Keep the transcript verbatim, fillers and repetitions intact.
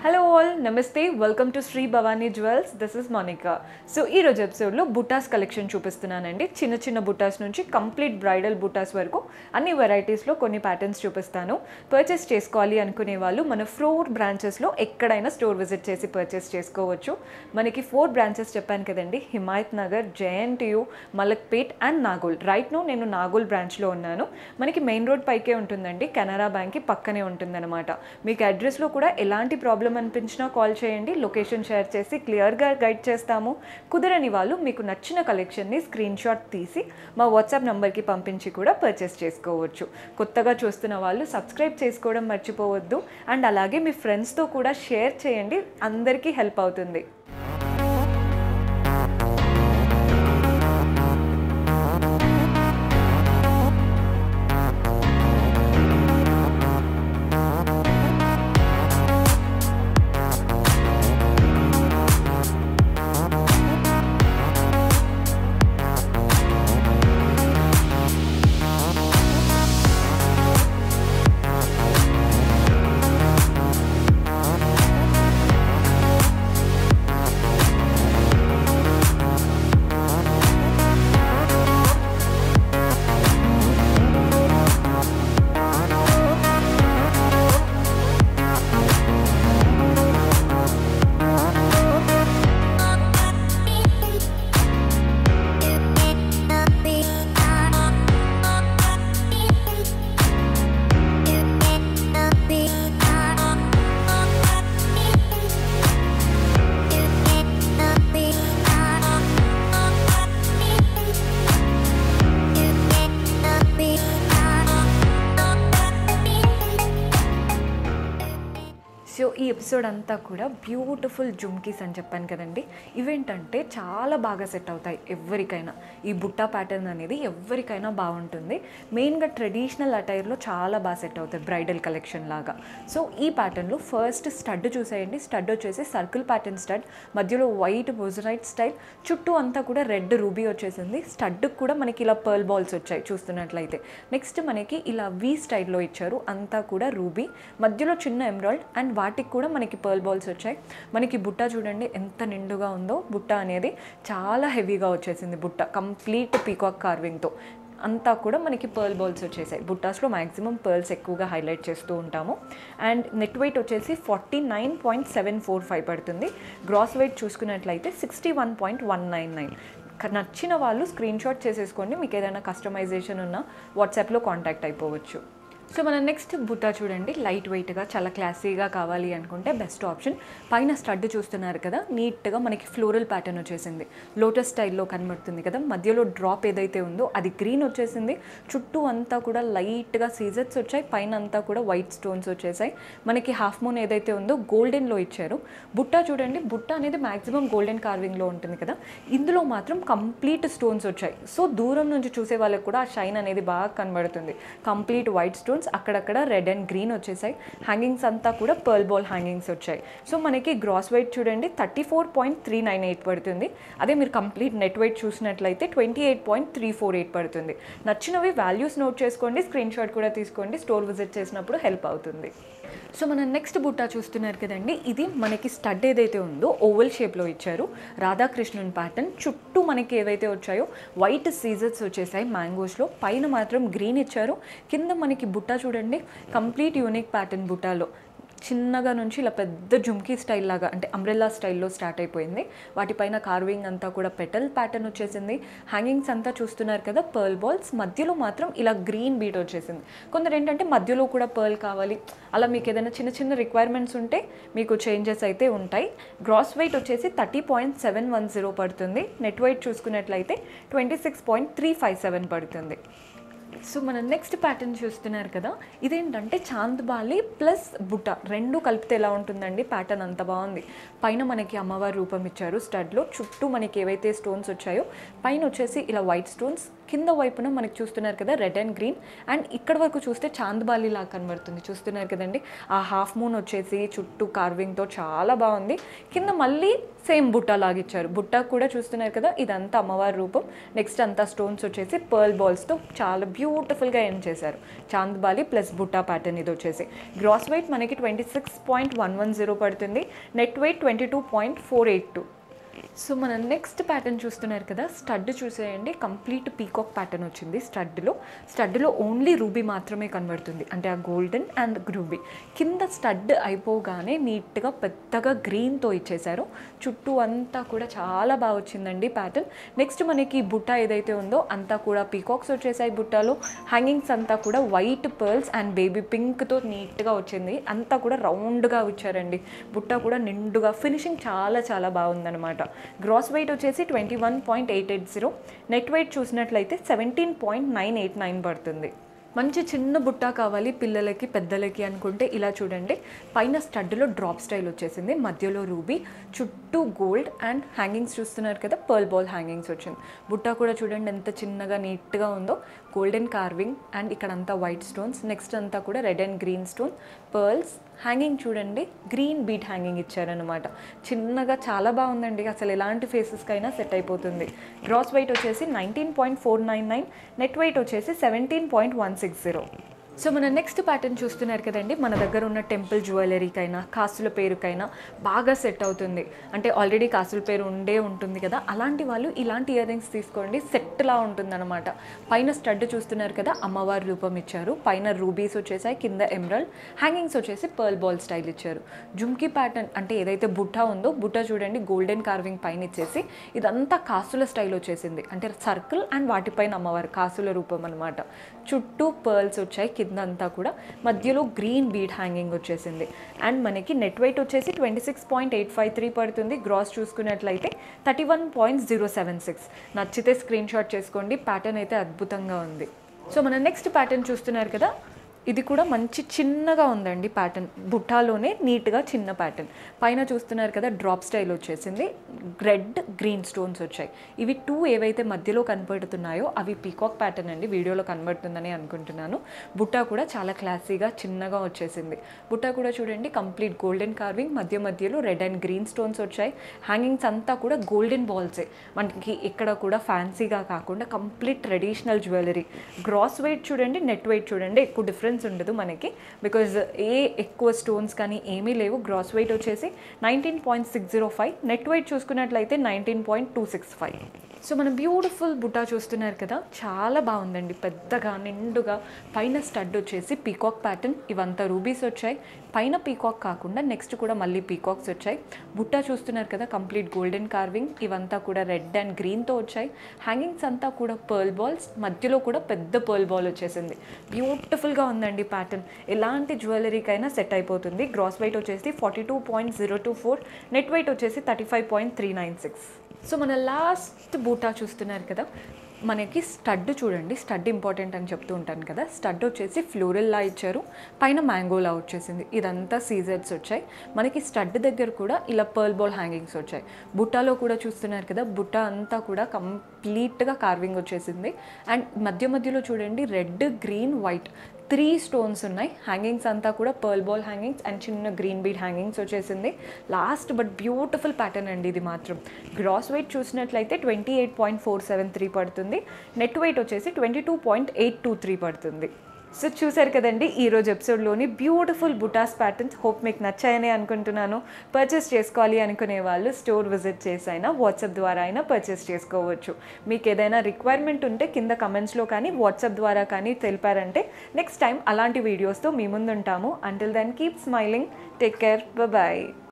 Hello all, Namaste, welcome to Sri Bhavani Jewels. This is Monica. So, ee roju episode lo Buttas collection chupistunanandi. Chinna chinna Buttas nunchi complete bridal Buttas varaku anni varieties lo konni patterns chupistanu. Purchase chesukovali anukune vallu mana four branches lo ekkadaina store visit chesi purchase chesukovachu. Maniki four branches cheppanu kadandi. Hmnr, J N T U, Malakpet and Nagole. Right now nenu Nagole branch lo unnanu. Maniki main road paike untundandi. Canara Bank ki pakkane untundannamata. Meeku address lo kuda elanti problem అనిపించినా call చేయండి, location share చేసి క్లియర్గా guide చేస్తాము. కుదరని వాళ్ళు మీకు నచ్చిన కలెక్షన్ని screen shot తీసి మా వాట్సాప్ నెంబర్కి పంపించి కూడా పర్చేస్ చేసుకోవచ్చు. కొత్తగా చూస్తున్న వాళ్ళు సబ్స్క్రైబ్ చేసుకోవడం మర్చిపోవద్దు. అండ్ అలాగే మీ ఫ్రెండ్స్తో కూడా షేర్ చేయండి, అందరికీ హెల్ప్ అవుతుంది. సో ఈ ఎపిసోడ్ అంతా కూడా బ్యూటిఫుల్ జుమ్కీస్ అని చెప్పాను కదండి. ఇవేంటంటే చాలా బాగా సెట్ అవుతాయి ఎవరికైనా. ఈ బుట్టా ప్యాటర్న్ అనేది ఎవరికైనా బాగుంటుంది. మెయిన్గా ట్రెడిషనల్ అటైర్లో చాలా బాగా సెట్ అవుతాయి, బ్రైడల్ కలెక్షన్ లాగా. సో ఈ ప్యాటర్న్లో ఫస్ట్ స్టడ్ చూసేయండి. స్టడ్ వచ్చేసి సర్కిల్ ప్యాటర్న్ స్టడ్, మధ్యలో వైట్ మొజరైట్ స్టైల్, చుట్టూ అంతా కూడా రెడ్ రూబీ వచ్చేసింది. స్టడ్కి కూడా మనకి ఇలా పర్ల్ బాల్స్ వచ్చాయి చూస్తున్నట్లయితే. నెక్స్ట్ మనకి ఇలా వి స్టైల్లో ఇచ్చారు, అంతా కూడా రూబీ, మధ్యలో చిన్న ఎమరాల్డ్ అండ్ వాటికి కూడా మనకి పర్ల్ బాల్స్ వచ్చాయి. మనకి బుట్ట చూడండి ఎంత నిండుగా ఉందో. బుట్ట అనేది చాలా హెవీగా వచ్చేసింది. బుట్ట కంప్లీట్ పీకాక్ కార్వింగ్తో అంతా కూడా మనకి పర్ల్ బాల్స్ వచ్చేసాయి. బుట్టాస్లో మ్యాక్సిమం పర్ల్స్ ఎక్కువగా హైలైట్ చేస్తూ ఉంటాము. అండ్ నెట్ వెయిట్ వచ్చేసి forty nine point seven four five పడుతుంది. గ్రాస్ వెయిట్ చూసుకున్నట్లయితే sixty one point one nine nine. నచ్చిన వాళ్ళు స్క్రీన్ షాట్ చేసేసుకోండి. మీకు ఏదైనా కస్టమైజేషన్ ఉన్నా వాట్సాప్లో కాంటాక్ట్ అయిపోవచ్చు. సో మన నెక్స్ట్ బుట్ట చూడండి, లైట్ వెయిట్గా చాలా క్లాసీగా కావాలి అనుకుంటే బెస్ట్ ఆప్షన్. పైన స్టడ్ చూస్తున్నారు కదా, నీట్గా మనకి ఫ్లోరల్ ప్యాటర్న్ వచ్చేసింది. లోటస్ స్టైల్లో కనబడుతుంది కదా. మధ్యలో డ్రాప్ ఏదైతే ఉందో అది గ్రీన్ వచ్చేసింది. చుట్టూ అంతా కూడా లైట్గా సీజర్స్ వచ్చాయి. పైన అంతా కూడా వైట్ స్టోన్స్ వచ్చేసాయి. మనకి హాఫ్ మూన్ ఏదైతే ఉందో గోల్డెన్లో ఇచ్చారు. బుట్ట చూడండి, బుట్ట అనేది మ్యాక్సిమం గోల్డెన్ కార్వింగ్లో ఉంటుంది కదా. ఇందులో మాత్రం కంప్లీట్ స్టోన్స్ వచ్చాయి. సో దూరం నుంచి చూసే వాళ్ళకి కూడా ఆ షైన్ అనేది బాగా కనబడుతుంది. కంప్లీట్ వైట్ స్టోన్స్, అక్కడక్కడ రెడ్ అండ్ గ్రీన్ వచ్చేసాయి. హ్యాంగింగ్స్ అంతా కూడా పర్ల్ బాల్ హ్యాంగింగ్స్ వచ్చాయి. సో మనకి గ్రాస్ వెయిట్ చూడండి thirty four point three nine eight పడుతుంది. అదే మీరు కంప్లీట్ నెట్ వెయిట్ చూసినట్లయితే twenty eight point three four eight పడుతుంది. నచ్చినవి వాల్యూస్ నోట్ చేసుకోండి, స్క్రీన్ షాట్ కూడా తీసుకోండి. స్టోర్ విజిట్ చేసినప్పుడు హెల్ప్ అవుతుంది. సో మన నెక్స్ట్ బుట్ట చూస్తున్నారు కదండి, ఇది మనకి స్టడ్ ఏదైతే ఉందో ఓవల్ షేప్లో ఇచ్చారు. రాధాకృష్ణన్ ప్యాటర్న్, చుట్టూ మనకి ఏవైతే వచ్చాయో వైట్ సీజర్స్ వచ్చేసాయి మ్యాంగోస్లో. పైన మాత్రం గ్రీన్ ఇచ్చారు. కింద మనకి బుట్ట చూడండి కంప్లీట్ యూనిక్ ప్యాటర్న్. బుట్టాలో చిన్నగా నుంచి ఇలా పెద్ద జుమ్కీ స్టైల్ లాగా అంటే అంబ్రెల్లా స్టైల్లో స్టార్ట్ అయిపోయింది. వాటిపైన కార్వింగ్ అంతా కూడా పెటల్ ప్యాటర్న్ వచ్చేసింది. హ్యాంగింగ్స్ అంతా చూస్తున్నారు కదా పర్ల్ బాల్స్. మధ్యలో మాత్రం ఇలా గ్రీన్ బీట్ వచ్చేసింది. కొందరు ఏంటంటే మధ్యలో కూడా పర్ల్ కావాలి, అలా మీకు ఏదైనా చిన్న చిన్న రిక్వైర్మెంట్స్ ఉంటే మీకు చేంజెస్ అయితే ఉంటాయి. గ్రాస్ వెయిట్ వచ్చేసి thirty point seven one zero పడుతుంది. నెట్ వెయిట్ చూసుకున్నట్లయితే twenty six point three five seven పడుతుంది. సో మన నెక్స్ట్ ప్యాటర్న్ చూస్తున్నారు కదా, ఇదేంటంటే చాంద్బాలి ప్లస్ బుట్ట రెండు కలిపితే ఎలా ఉంటుందండి. ప్యాటర్న్ అంత బాగుంది. పైన మనకి అమ్మవారి రూపం ఇచ్చారు స్టడ్లో. చుట్టూ మనకి ఏవైతే స్టోన్స్ వచ్చాయో పైన వచ్చేసి ఇలా వైట్ స్టోన్స్, కింద వైపున మనకి చూస్తున్నారు కదా రెడ్ అండ్ గ్రీన్, అండ్ ఇక్కడ వరకు చూస్తే చాందబాలి లాగా కనబడుతుంది. చూస్తున్నారు కదండి, ఆ హాఫ్ మూన్ వచ్చేసి చుట్టూ కార్వింగ్తో చాలా బాగుంది. కింద మళ్ళీ సేమ్ బుట్ట లాగా ఇచ్చారు. బుట్ట కూడా చూస్తున్నారు కదా, ఇదంతా అమ్మవారి రూపం. నెక్స్ట్ అంతా స్టోన్స్ వచ్చేసి పర్ల్ బాల్స్తో చాలా బ్యూటిఫుల్గా ఎండ్ చేశారు. చాందబాలి ప్లస్ బుట్ట ప్యాటర్న్ ఇది వచ్చేసి. గ్రాస్ వెయిట్ మనకి twenty six point one one zero పడుతుంది. Net weight twenty two point four eight two. So మన నెక్స్ట్ ప్యాటర్న్ చూస్తున్నారు కదా, స్టడ్ చూసేయండి. కంప్లీట్ పీకాక్ ప్యాటర్న్ వచ్చింది స్టడ్లో. స్టడ్లో ఓన్లీ రూబీ మాత్రమే కనబడుతుంది, అంటే ఆ గోల్డెన్ అండ్ రూబీ. కింద స్టడ్ అయిపోగానే నీట్గా పెద్దగా గ్రీన్తో ఇచ్చేశారు. చుట్టూ అంతా కూడా చాలా బాగా వచ్చిందండి ప్యాటర్న్. నెక్స్ట్ మనకి బుట్ట ఏదైతే ఉందో అంతా కూడా పీకాక్స్ వచ్చేసాయి. బుట్టలో హ్యాంగింగ్స్ అంతా కూడా వైట్ పర్ల్స్ అండ్ బేబీ పింక్తో నీట్గా వచ్చింది. అంతా కూడా రౌండ్గా ఇచ్చారండి. బుట్ట కూడా నిండుగా, ఫినిషింగ్ చాలా చాలా బాగుందన్నమాట. గ్రాస్ వెయిట్ వచ్చేసి twenty one point eight eight zero. Net weight చూసినట్లయితే seventeen point nine eight nine పడుతుంది. మంచి చిన్న బుట్ట కావాలి పిల్లలకి పెద్దలకి అనుకుంటే ఇలా చూడండి. పైన స్టడ్లో డ్రాప్ స్టైల్ వచ్చేసింది, మధ్యలో రూబీ, చుట్టూ గోల్డ్ అండ్ హ్యాంగింగ్స్ చూస్తున్నారు కదా, పర్ల్ బాల్ హ్యాంగింగ్స్ వచ్చింది. బుట్ట కూడా చూడండి ఎంత చిన్నగా నీట్గా ఉందో. గోల్డెన్ కార్వింగ్ అండ్ ఇక్కడ అంతా వైట్ స్టోన్స్. నెక్స్ట్ అంతా కూడా red and green stone, pearls. Hanging చూడండి, గ్రీన్ బీట్ హ్యాంగింగ్ ఇచ్చారనమాట. చిన్నగా చాలా బాగుందండి, అసలు ఎలాంటి ఫేసెస్కైనా సెట్ అయిపోతుంది. గ్రాస్ వెయిట్ వచ్చేసి nineteen point four nine nine. Net weight వచ్చేసి seventeen point one six zero. So మన నెక్స్ట్ ప్యాటర్న్ చూస్తున్నారు కదండి, మన దగ్గర ఉన్న టెంపుల్ జ్యువెలరీకైనా కాసుల పేరుకైనా బాగా సెట్ అవుతుంది. అంటే ఆల్రెడీ కాసుల పేరు ఉండే ఉంటుంది కదా, అలాంటి వాళ్ళు ఇలాంటి ఇయర్ రింగ్స్ తీసుకోండి, సెట్లా ఉంటుందన్నమాట. పైన స్టడ్ చూస్తున్నారు కదా, అమ్మవారి రూపం ఇచ్చారు. పైన రూబీస్ వచ్చేసాయి, కింద ఎమరల్డ్. హ్యాంగింగ్స్ వచ్చేసి పర్ల్ బాల్ స్టైల్ ఇచ్చారు. జుమ్కీ ప్యాటర్న్ అంటే ఏదైతే బుట్ట ఉందో, బుట్ట చూడండి గోల్డెన్ కార్వింగ్ పైన ఇచ్చేసి ఇదంతా కాసుల స్టైల్ వచ్చేసింది. అంటే సర్కిల్ అండ్ వాటిపైన అమ్మవారు కాసుల రూపం అనమాట. చుట్టూ పర్ల్స్ వచ్చాయి, కింద అంతా కూడా మధ్యలో గ్రీన్ బీడ్ హ్యాంగింగ్ వచ్చేసింది. అండ్ మనకి నెట్ వెయిట్ వచ్చేసి twenty six point eight five three పడుతుంది. గ్రాస్ చూసుకున్నట్లయితే thirty one point zero seven six. నచ్చితే స్క్రీన్ షాట్ చేసుకోండి, ప్యాటర్న్ అయితే అద్భుతంగా ఉంది. సో మన నెక్స్ట్ ప్యాటర్న్ చూస్తున్నారు కదా, ఇది కూడా మంచి చిన్నగా ఉందండి ప్యాటర్న్. బుట్టాలోనే నీట్గా చిన్న ప్యాటర్న్. పైన చూస్తున్నారు కదా డ్రాప్ స్టైల్ వచ్చేసింది, రెడ్ గ్రీన్ స్టోన్స్ వచ్చాయి. ఇవి టూ ఏవైతే మధ్యలో కనపడుతున్నాయో అవి పీకాక్ ప్యాటర్న్ అండి, వీడియోలో కనబడుతుందని అనుకుంటున్నాను. బుట్ట కూడా చాలా క్లాసీగా చిన్నగా వచ్చేసింది. బుట్ట కూడా చూడండి కంప్లీట్ గోల్డెన్ కార్వింగ్, మధ్య మధ్యలో రెడ్ అండ్ గ్రీన్ స్టోన్స్ వచ్చాయి. హ్యాంగింగ్స్ అంతా కూడా గోల్డెన్ బాల్సే, మనకి ఇక్కడ కూడా ఫ్యాన్సీగా కాకుండా complete traditional jewellery. Gross weight చూడండి, నెట్ వెయిట్ చూడండి, ఎక్కువ డిఫరెన్స్ ఉండదు మనకి, బికాజ్ ఏ ఎక్కువ స్టోన్స్ కానీ ఏమీ లేవు. గ్రాస్ వెయిట్ వచ్చేసి nineteen point six zero five. Net weight చూసుకున్నట్లయితే nineteen point two six five. So మనం బ్యూటిఫుల్ బుట్టా చూస్తున్నారు కదా, చాలా బాగుందండి, పెద్దగా నిండుగా. పైన స్టడ్ వచ్చేసి పీకాక్ ప్యాటర్న్, ఇవంతా రూబీస్ వచ్చాయి. పైన పీకాక్ కాకుండా నెక్స్ట్ కూడా మళ్ళీ పీకాక్స్ వచ్చాయి. బుట్టా చూస్తున్నారు కదా కంప్లీట్ గోల్డెన్ కార్వింగ్, ఇవంతా కూడా రెడ్ అండ్ గ్రీన్తో వచ్చాయి. హ్యాంగింగ్స్ అంతా కూడా పర్ల్ బాల్స్, మధ్యలో కూడా పెద్ద పర్ల్ బాల్ వచ్చేసింది. బ్యూటిఫుల్గా ఉందండి ప్యాటర్న్, ఎలాంటి జ్యువెలరీకైనా సెట్ అయిపోతుంది. గ్రాస్ వెయిట్ వచ్చేసి forty two point zero two four. Net weight వచ్చేసి thirty five point three nine six. So మన లాస్ట్ బూటా చూస్తున్నారు కదా, మనకి స్టడ్ చూడండి, స్టడ్ ఇంపార్టెంట్ అని చెప్తూ ఉంటాను కదా. స్టడ్ వచ్చేసి ఫ్లోరల్లా ఇచ్చారు, పైన మ్యాంగోలా వచ్చేసింది. ఇదంతా సీజర్స్ వచ్చాయి. మనకి స్టడ్ దగ్గర కూడా ఇలా పర్ల్ బాల్ హ్యాంగింగ్స్ వచ్చాయి. బుట్టాలో కూడా చూస్తున్నారు కదా, బుట్ట అంతా కూడా కంప్లీట్గా కార్వింగ్ వచ్చేసింది. అండ్ మధ్య మధ్యలో చూడండి red green white three stones ఉన్నాయి. హ్యాంగింగ్స్ అంతా కూడా పర్ల్ బాల్ హ్యాంగింగ్స్ అండ్ చిన్న గ్రీన్ బీడ్ హ్యాంగింగ్స్ వచ్చేసింది. లాస్ట్ బట్ బ్యూటిఫుల్ ప్యాటర్న్ అండి ఇది మాత్రం. గ్రాస్ వెయిట్ చూసినట్లయితే twenty eight point four seven three పడుతుంది. నెట్ వెయిట్ వచ్చేసి twenty two point eight two three పడుతుంది. సో చూసారు కదండి ఈరోజు ఎపిసోడ్లోని బ్యూటిఫుల్ బుటాస్ ప్యాటర్న్స్. హోప్ మీకు నచ్చాయని అనుకుంటున్నాను. పర్చేస్ చేసుకోవాలి అనుకునే వాళ్ళు స్టోర్ విజిట్ చేసి అయినా వాట్సాప్ ద్వారా అయినా పర్చేస్ చేసుకోవచ్చు. మీకు ఏదైనా రిక్వైర్మెంట్ ఉంటే కింద కమెంట్స్లో కానీ వాట్సాప్ ద్వారా కానీ తెలిపారంటే నెక్స్ట్ టైం అలాంటి వీడియోస్తో మీ ముందు ఉంటాము. Until then keep smiling, take care, bye.